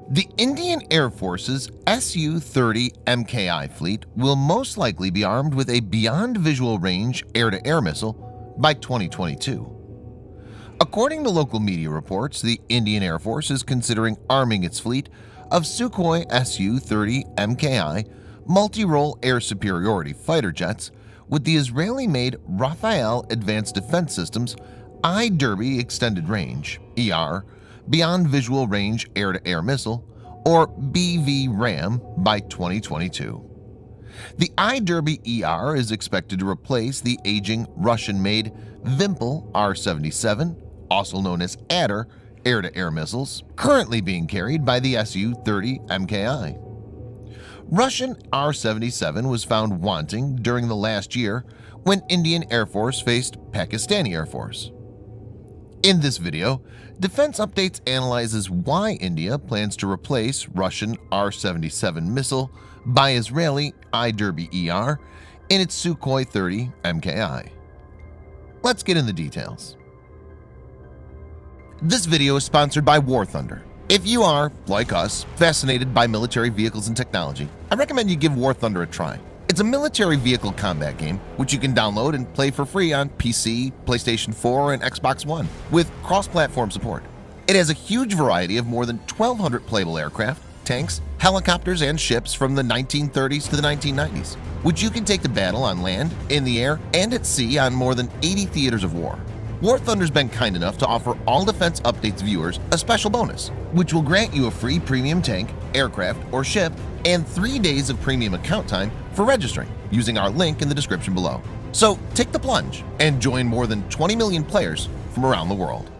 The Indian Air Force's Su-30MKI fleet will most likely be armed with a beyond visual range air-to-air missile by 2022. According to local media reports, the Indian Air Force is considering arming its fleet of Sukhoi Su-30MKI multirole air superiority fighter jets with the Israeli-made Rafael Advanced Defense Systems I-Derby Extended Range (ER) Beyond Visual Range Air-to-Air Missile, or BVRAAM, by 2022. The I-Derby ER is expected to replace the aging Russian-made Vympel R-77, also known as Adder, air-to-air missiles currently being carried by the Su-30MKI. Russian R77 was found wanting during the last year when Indian Air Force faced Pakistani Air Force. In this video, Defense Updates analyzes why India plans to replace Russian R77 missile by Israeli I-Derby ER in its Sukhoi 30 MKI. Let's get in the details. This video is sponsored by War Thunder. If you are, like us, fascinated by military vehicles and technology, I recommend you give War Thunder a try. It's a military vehicle combat game which you can download and play for free on PC, PlayStation 4, and Xbox One with cross-platform support. It has a huge variety of more than 1,200 playable aircraft, tanks, helicopters, and ships from the 1930s to the 1990s, which you can take to battle on land, in the air, and at sea on more than 80 theaters of war. War Thunder's been kind enough to offer all Defense Updates viewers a special bonus, which will grant you a free premium tank, aircraft, or ship and 3 days of premium account time for registering using our link in the description below. So take the plunge and join more than 20 million players from around the world.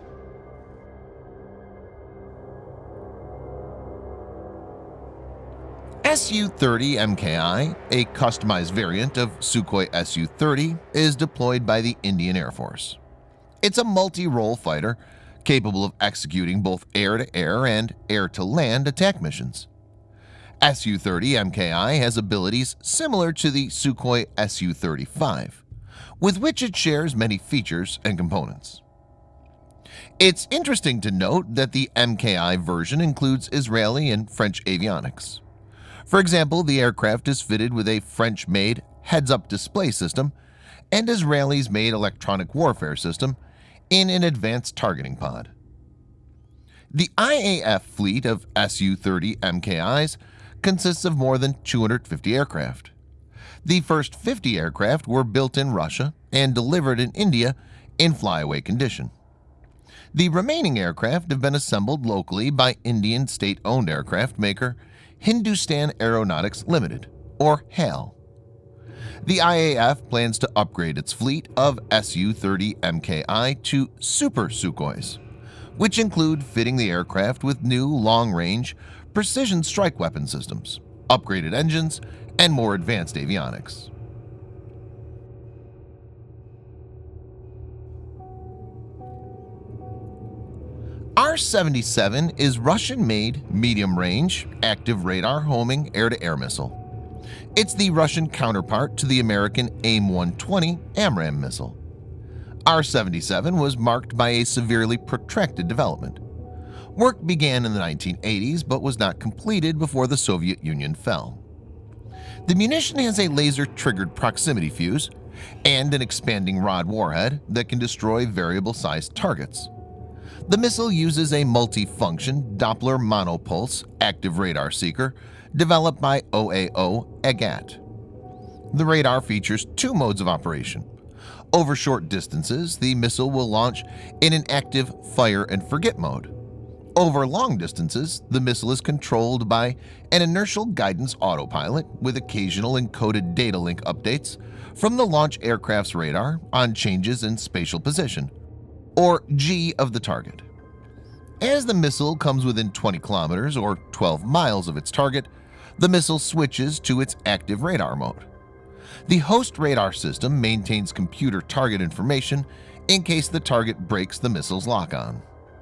Su-30MKI, a customized variant of Sukhoi Su-30, is deployed by the Indian Air Force. It's a multi-role fighter capable of executing both air-to-air and air-to-land attack missions. Su-30MKI has abilities similar to the Sukhoi Su-35, with which it shares many features and components. It's interesting to note that the MKI version includes Israeli and French avionics. For example, the aircraft is fitted with a French-made heads-up display system and Israelis made electronic warfare system in an advanced targeting pod. The IAF fleet of Su-30MKIs consists of more than 250 aircraft. The first 50 aircraft were built in Russia and delivered in India in flyaway condition. The remaining aircraft have been assembled locally by Indian state-owned aircraft maker Hindustan Aeronautics Limited, or HAL. The IAF plans to upgrade its fleet of Su-30MKI to Super Sukhois, which include fitting the aircraft with new long-range precision strike weapon systems, upgraded engines, and more advanced avionics. R-77 is Russian-made medium-range active radar homing air-to-air missile. It's the Russian counterpart to the American AIM-120 AMRAAM missile. R-77 was marked by a severely protracted development. Work began in the 1980s but was not completed before the Soviet Union fell. The munition has a laser-triggered proximity fuse and an expanding rod warhead that can destroy variable-sized targets. The missile uses a multi-function Doppler monopulse active radar seeker developed by OAO AGAT. The radar features two modes of operation. Over short distances, the missile will launch in an active fire and forget mode. Over long distances, the missile is controlled by an inertial guidance autopilot with occasional encoded data link updates from the launch aircraft's radar on changes in spatial position, or G of the target. As the missile comes within 20 kilometers or 12 miles of its target, the missile switches to its active radar mode. The host radar system maintains computer target information in case the target breaks the missile's lock-on.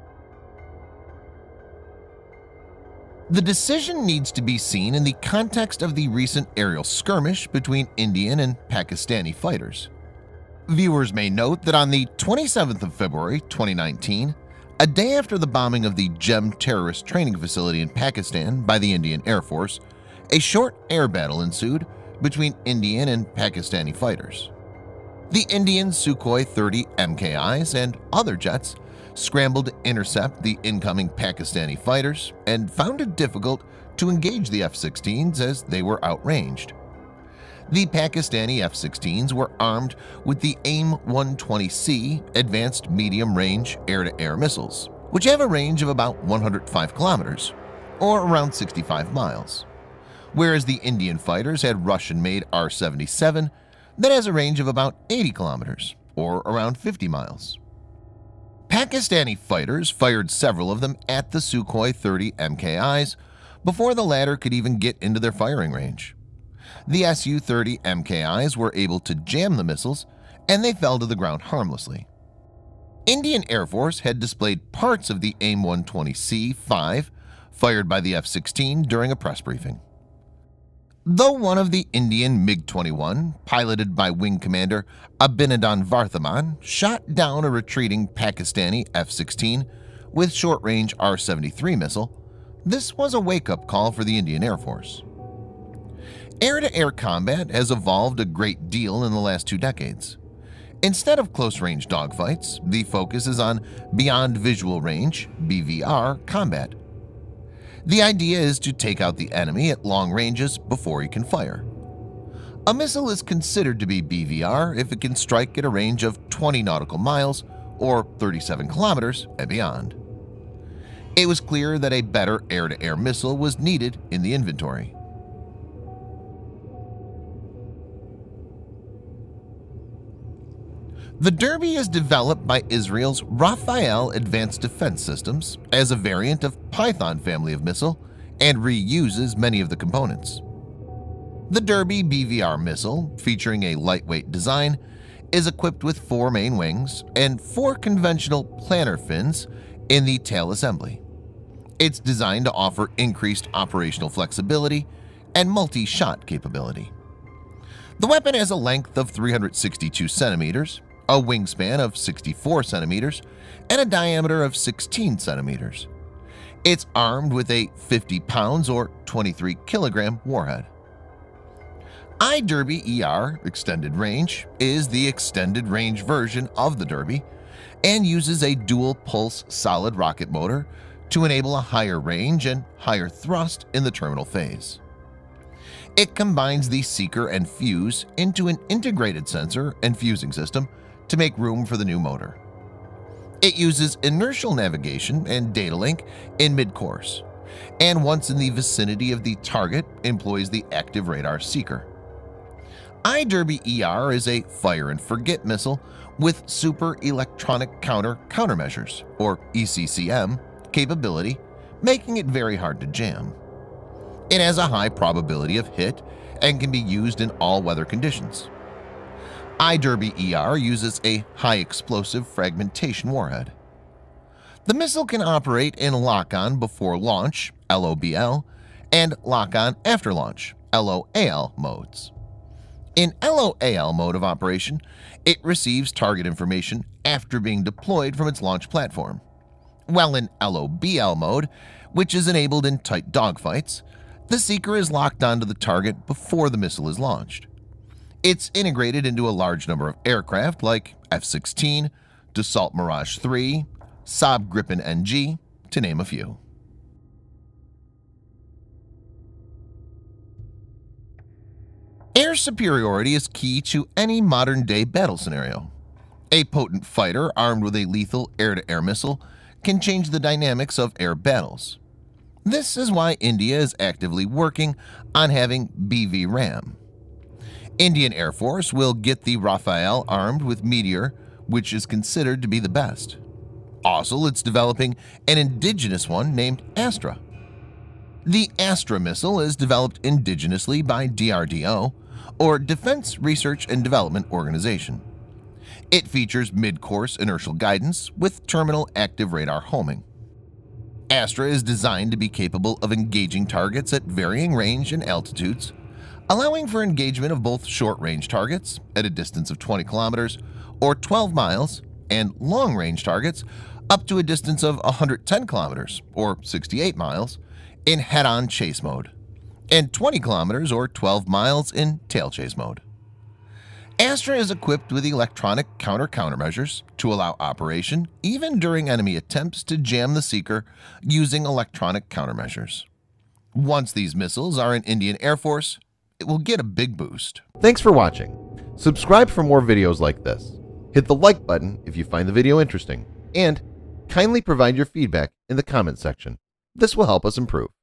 The decision needs to be seen in the context of the recent aerial skirmish between Indian and Pakistani fighters. Viewers may note that on the 27th of February 2019, A day after the bombing of the GEM terrorist training facility in Pakistan by the Indian Air Force, a short air battle ensued between Indian and Pakistani fighters. The Indian Sukhoi Su-30MKIs and other jets scrambled to intercept the incoming Pakistani fighters and found it difficult to engage the F-16s as they were outranged. The Pakistani F-16s were armed with the AIM-120C advanced medium-range air-to-air missiles, which have a range of about 105 kilometers, or around 65 miles, whereas the Indian fighters had Russian-made R-77 that has a range of about 80 kilometers, or around 50 miles. Pakistani fighters fired several of them at the Sukhoi Su-30MKIs before the latter could even get into their firing range. The Su-30MKIs were able to jam the missiles, and they fell to the ground harmlessly. Indian Air Force had displayed parts of the AIM-120C-5 fired by the F-16 during a press briefing. Though one of the Indian MiG-21, piloted by Wing Commander Abinandan Varthaman, shot down a retreating Pakistani F-16 with short-range R-73 missile, this was a wake-up call for the Indian Air Force. Air-to-air combat has evolved a great deal in the last 2 decades. Instead of close-range dogfights, the focus is on beyond visual range (BVR) combat. The idea is to take out the enemy at long ranges before he can fire. A missile is considered to be BVR if it can strike at a range of 20 nautical miles or 37 kilometers and beyond. It was clear that a better air-to-air missile was needed in the inventory. The Derby is developed by Israel's Rafael Advanced Defense Systems as a variant of Python family of missile and reuses many of the components. The Derby BVR missile, featuring a lightweight design, is equipped with 4 main wings and 4 conventional planar fins in the tail assembly. It's designed to offer increased operational flexibility and multi-shot capability. The weapon has a length of 362 centimeters, a wingspan of 64 centimeters, and a diameter of 16 centimeters. It's armed with a 50 pounds or 23 kilogram warhead. iDerby ER Extended Range is the extended range version of the Derby and uses a dual-pulse solid rocket motor to enable a higher range and higher thrust in the terminal phase. It combines the seeker and fuse into an integrated sensor and fusing system to make room for the new motor. It uses inertial navigation and data link in mid-course, and once in the vicinity of the target employs the active radar seeker. iDerby ER is a fire-and-forget missile with super electronic countermeasures, or ECCM, capability, making it very hard to jam. It has a high probability of hit and can be used in all weather conditions. iDerby ER uses a high-explosive fragmentation warhead. The missile can operate in lock-on before launch (LOBL) and lock-on after launch (LOAL) modes. In LOAL mode of operation, it receives target information after being deployed from its launch platform, while in LOBL mode, which is enabled in tight dogfights, the seeker is locked onto the target before the missile is launched. It's integrated into a large number of aircraft like F-16, Dassault Mirage 3, Saab Gripen NG, to name a few. Air superiority is key to any modern-day battle scenario. A potent fighter armed with a lethal air-to-air missile can change the dynamics of air battles. This is why India is actively working on having BVRAAM. Indian Air Force will get the Rafael armed with Meteor, which is considered to be the best. Also, it's developing an indigenous one named Astra. The Astra missile is developed indigenously by DRDO, or Defense Research and Development Organization. It features mid-course inertial guidance with terminal active radar homing. Astra is designed to be capable of engaging targets at varying range and altitudes, allowing for engagement of both short-range targets at a distance of 20 kilometers or 12 miles and long-range targets up to a distance of 110 kilometers or 68 miles in head-on chase mode, and 20 kilometers or 12 miles in tail chase mode. Astra is equipped with electronic countermeasures to allow operation even during enemy attempts to jam the seeker using electronic countermeasures. Once these missiles are in Indian Air Force, it will get a big boost. Thanks for watching. Subscribe for more videos like this. Hit the like button if you find the video interesting, and kindly provide your feedback in the comment section. This will help us improve.